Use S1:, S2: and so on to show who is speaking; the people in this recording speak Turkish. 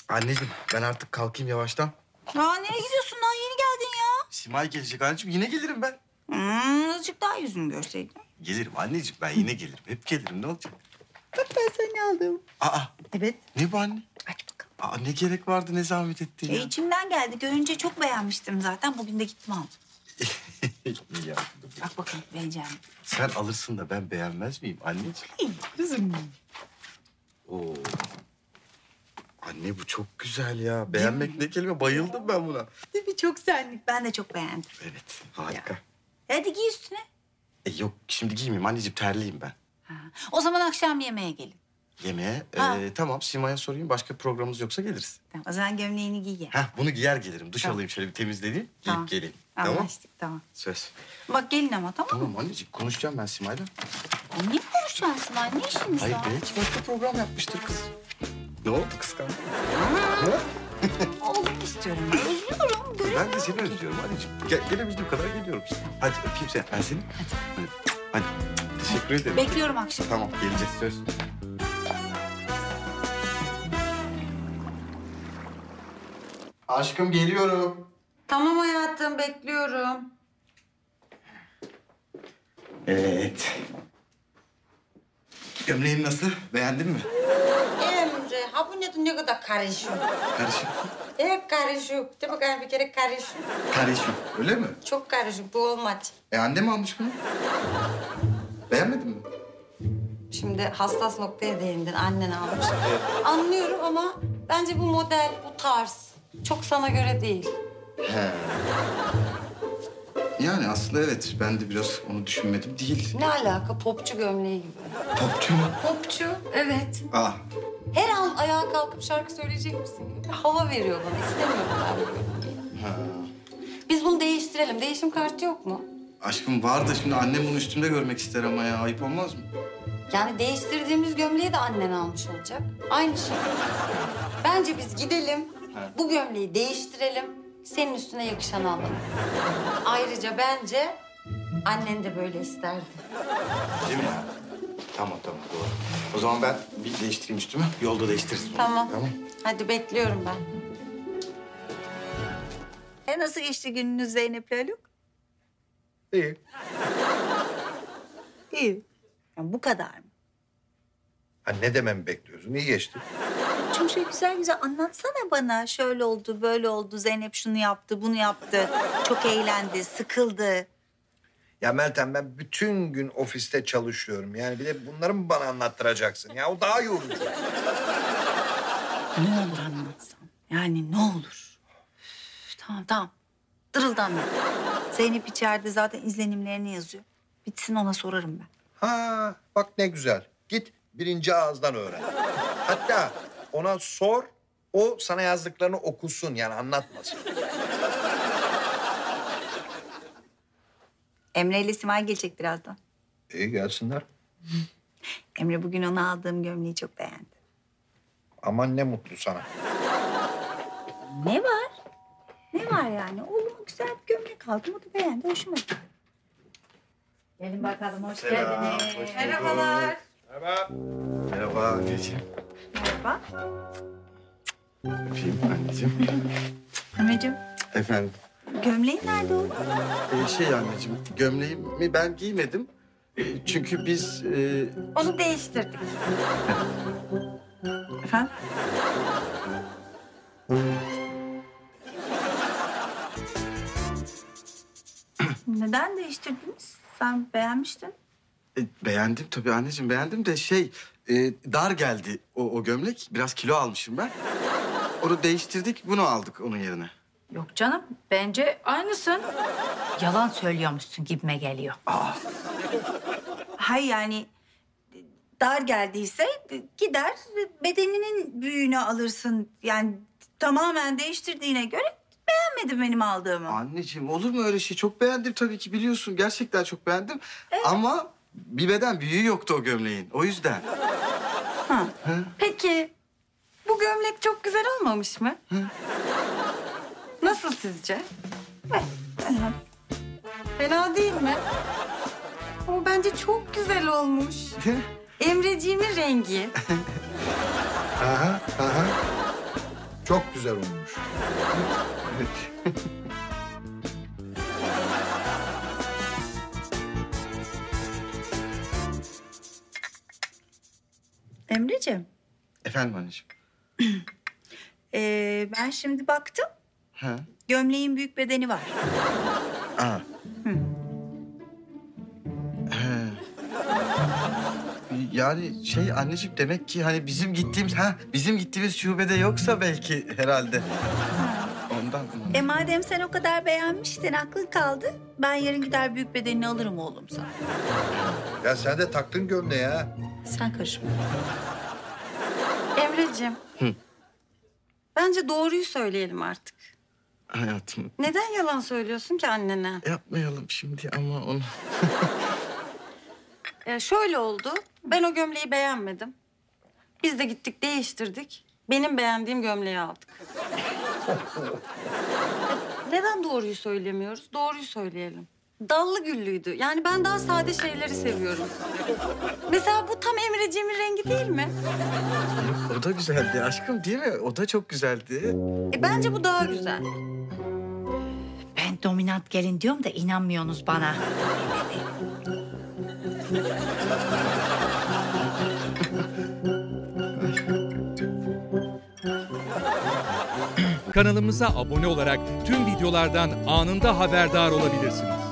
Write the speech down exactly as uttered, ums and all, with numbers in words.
S1: Anneciğim ben artık kalkayım yavaştan.
S2: Aa, nereye gidiyorsun lan? Yeni geldin ya.
S1: Simay gelecek anneciğim. Yine gelirim ben.
S2: Hmm, azıcık daha yüzünü görseydim.
S1: Gelirim anneciğim. Ben yine gelirim. Hep gelirim. Ne olacak?
S2: Bak ben sana aldım.
S1: Aa.
S2: Evet.
S1: Ne bu anne?
S2: Aç bakalım.
S1: Aa, ne gerek vardı, ne zahmet ettin ya?
S2: E, içimden geldi. Görünce çok beğenmiştim zaten. Bugün de gittim aldım.
S1: İyi yaptın.
S2: Bak bakalım beğeneceğim.
S1: Sen alırsın da ben beğenmez miyim anneciğim?
S2: İyi kızım.
S1: Oo. Anne bu çok güzel ya. Beğenmek ne kelime. Bayıldım ben buna.
S2: Değil mi? Çok senlik. Ben de çok beğendim.
S1: Evet, harika.
S2: Hadi giy üstüne.
S1: E yok, şimdi giymeyeyim anneciğim. Terliyim ben.
S2: Ha. O zaman akşam yemeğe gelin.
S1: Yemeğe.
S2: Ha.
S1: E, tamam, Sima'ya sorayım. Başka programımız yoksa geliriz.
S2: Tamam, o zaman gömleğini giy gel.
S1: Heh, bunu giyer gelirim. Duş
S2: Tamam.
S1: alayım, şöyle bir temizleneyim.
S2: Tamam.
S1: Giyip geleyim. Tamam.
S2: Anlaştık, tamam.
S1: Söz.
S2: Bak gelin ama tamam mı?
S1: Tamam anneciğim, konuşacağım ben Sima'yla.
S2: E, niye konuşacaksın lan? Ne işiniz
S1: Hayır,
S2: var?
S1: belki başka program yapmıştır kız. Ne oldu, kıskandın?
S2: Oğlum istiyorum. Ben özlüyorum. Göremiyorum
S1: Ben de seni
S2: ki.
S1: özlüyorum anneciğim. Gel, gelebildiğim kadar geliyorum işte. Hadi öpeyim seni. Ben seni. Hadi. Hadi. Hadi. Teşekkür ederim.
S2: Bekliyorum akşam.
S1: Tamam, geleceğiz söz. Aşkım geliyorum.
S2: Tamam hayatım, bekliyorum.
S1: Evet. Gömleğin nasıl? Beğendin mi?
S3: Emre, ha bu ne, ne kadar karışık.
S1: Karışık.
S3: Evet karışık. De bakayım bir kere karışık.
S1: Karışık. Öyle mi?
S3: Çok karışık, bu olmadı.
S1: E annem almış bunu. Beğenmedin mi?
S3: Şimdi hassas noktaya değindin, annen almış. Anlıyorum ama bence bu model, bu tarz çok sana göre değil.
S1: He. Yani aslında evet. Ben de biraz onu düşünmedim değil.
S3: Ne alaka, popçu gömleği gibi.
S1: Popçu mu?
S3: Popçu, evet.
S1: Ah.
S3: Her an ayağa kalkıp şarkı söyleyecek misin? Hava veriyor bana, istemiyorum ben bu gömleği.
S1: Ha.
S3: Biz bunu değiştirelim, değişim kartı yok mu?
S1: Aşkım var da şimdi annem bunu üstümde görmek ister ama ya. Ayıp olmaz mı?
S3: Yani değiştirdiğimiz gömleği de annen almış olacak. Aynı şey. Bence biz gidelim, bu gömleği değiştirelim, senin üstüne yakışanı alalım. Ayrıca bence annen de böyle isterdi.
S1: Değil mi ya? Tamam tamam doğru. O zaman ben bir değiştireyim üstümü. Yolda değiştiririz bunu.
S3: Tamam.
S1: Tamam.
S3: Hadi bekliyorum ben.
S2: E nasıl geçti gününüz Zeynep'le Haluk?
S1: İyi.
S2: İyi. Ya bu kadar mı?
S4: Ha, ne dememi bekliyorsun? İyi geçti.
S2: Çünkü şöyle güzel güzel anlatsana bana. Şöyle oldu, böyle oldu. Zeynep şunu yaptı, bunu yaptı. Çok eğlendi, sıkıldı.
S4: Ya Meltem ben bütün gün ofiste çalışıyorum. Yani bir de bunları mı bana anlattıracaksın? Ya o daha yorucu.
S2: Ne olur anlatsan. Yani ne olur. Üf, tamam tamam. Dırıldanma. Zeynep içeride zaten izlenimlerini yazıyor. Bitsin ona sorarım ben.
S4: Ha bak ne güzel. Git birinci ağızdan öğren. Hatta ona sor, o sana yazdıklarını okusun yani anlatmasın.
S2: Emre ile Simay gelecek birazdan.
S4: İyi gelsinler.
S2: Emre bugün ona aldığım gömleği çok beğendi.
S4: Aman ne mutlu sana.
S2: Ne var? Ne var yani? Oğluma güzel bir gömlek aldım. O da beğendi. Hoşuma gitti. Gelin bakalım. Hoş geldiniz.
S3: Merhabalar.
S4: Merhaba.
S1: Merhaba anneciğim.
S2: Merhaba.
S1: Öpeyim anneciğim.
S2: Emre'cim
S1: Efendim.
S2: gömleğin nerede oğlum?
S1: Ee, şey anneciğim, gömleğimi ben giymedim. Ee, çünkü biz... E...
S3: Onu değiştirdik.
S2: Efendim? Neden değiştirdiniz? Sen beğenmiştin.
S1: E, beğendim tabii anneciğim, beğendim de şey... E, dar geldi o, o gömlek. Biraz kilo almışım ben. Onu değiştirdik, bunu aldık onun yerine.
S5: Yok canım, bence aynısın. Yalan söylüyormuşsun gibime geliyor.
S2: Hayır yani dar geldiyse gider bedeninin büyüğünü alırsın. Yani tamamen değiştirdiğine göre beğenmedim benim aldığımı.
S1: Anneciğim olur mu öyle şey? Çok beğendim tabii ki biliyorsun. Gerçekten çok beğendim. Ama bir beden büyüğü yoktu o gömleğin. O yüzden.
S2: Ha.
S3: Peki bu gömlek çok güzel olmamış mı? Nasıl sizce?
S2: Fena.
S3: Fena değil mi? Ama bence çok güzel olmuş.
S1: Değil mi?
S3: Emreciğimin rengi.
S1: Aha, aha.
S4: Çok güzel olmuş.
S2: Emreciğim,
S1: Efendim anneciğim.
S2: ee, ben şimdi baktım.
S1: Ha.
S2: Gömleğin büyük bedeni var.
S1: Aa. He. Yani şey anneciğim demek ki hani bizim gittiğimiz ha bizim gittiğimiz şubede yoksa belki herhalde. Ondan.
S2: E madem sen o kadar beğenmiştin, aklın kaldı. Ben yarın gider büyük bedenini alırım oğlum sana.
S4: Ya sen de taktın gömleği ha.
S2: Sen karışma.
S3: Emreciğim.
S1: Hı.
S3: Bence doğruyu söyleyelim artık.
S1: Hayatım
S3: Neden yalan söylüyorsun ki annene?
S1: yapmayalım şimdi ama onu.
S3: Ee, şöyle oldu. Ben o gömleği beğenmedim. Biz de gittik değiştirdik. Benim beğendiğim gömleği aldık. Neden doğruyu söylemiyoruz? Doğruyu söyleyelim. Dallı güllüydü. Yani ben daha sade şeyleri seviyorum. Mesela bu tam Emreciğimin rengi değil mi?
S1: O da güzeldi aşkım değil mi? O da çok güzeldi.
S3: E, bence bu daha güzel.
S5: Ben dominant gelin diyorum da inanmıyorsunuz bana.
S6: Kanalımıza abone olarak tüm videolardan anında haberdar olabilirsiniz.